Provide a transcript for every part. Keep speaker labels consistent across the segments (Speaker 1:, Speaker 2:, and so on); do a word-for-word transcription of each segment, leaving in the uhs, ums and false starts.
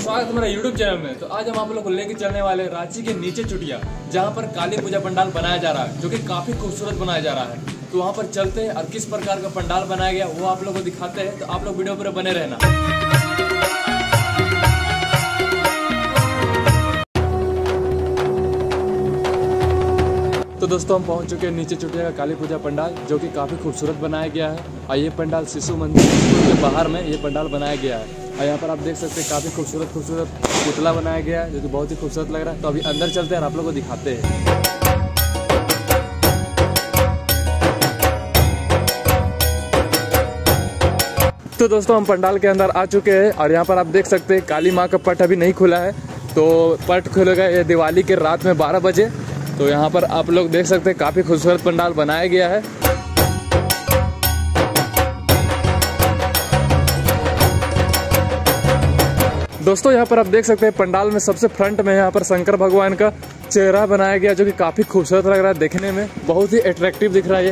Speaker 1: स्वागत है मेरा यूट्यूब चैनल में। तो आज हम आप लोग को लेके चलने वाले रांची के नीचे चुटिया, जहाँ पर काली पूजा पंडाल बनाया जा रहा है, जो कि काफी खूबसूरत बनाया जा रहा है। तो वहाँ पर चलते हैं और किस प्रकार का पंडाल बनाया गया वो आप लोग को दिखाते हैं। तो आप लोग वीडियो पर बने रहना। तो दोस्तों हम पहुंच चुके हैं नीचे चुटिया का काली पूजा पंडाल, जो कि काफ़ी खूबसूरत बनाया गया है। और ये पंडाल शिशु मंदिर के बाहर में ये पंडाल बनाया गया है। और यहाँ पर आप देख सकते हैं काफ़ी खूबसूरत खूबसूरत पुतला बनाया गया है, जो कि बहुत ही खूबसूरत लग रहा है। तो अभी अंदर चलते हैं और आप लोग को दिखाते हैं। तो दोस्तों हम पंडाल के अंदर आ चुके हैं और यहाँ पर आप देख सकते हैं काली माँ का पट अभी नहीं खुला है। तो पट खुलेगा ये दिवाली के रात में बारह बजे। तो यहाँ पर आप लोग देख सकते हैं काफ़ी खूबसूरत पंडाल बनाया गया है। दोस्तों यहाँ पर आप देख सकते हैं पंडाल में सबसे फ्रंट में यहाँ पर शंकर भगवान का चेहरा बनाया गया, जो कि काफ़ी खूबसूरत लग रहा है देखने में, बहुत ही अट्रैक्टिव दिख रहा है ये।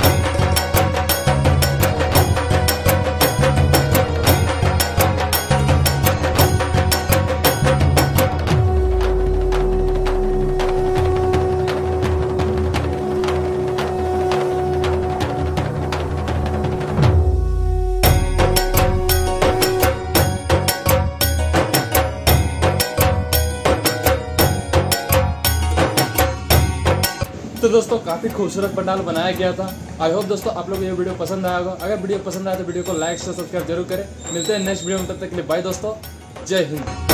Speaker 1: तो दोस्तों काफी खूबसूरत पंडाल बनाया गया था। आई होप दोस्तों आप लोग को ये वीडियो पसंद आया होगा। अगर वीडियो पसंद आया तो वीडियो को लाइक शेयर सब्सक्राइब जरूर करें। मिलते हैं नेक्स्ट वीडियो में, तब तक के लिए बाय दोस्तों, जय हिंद।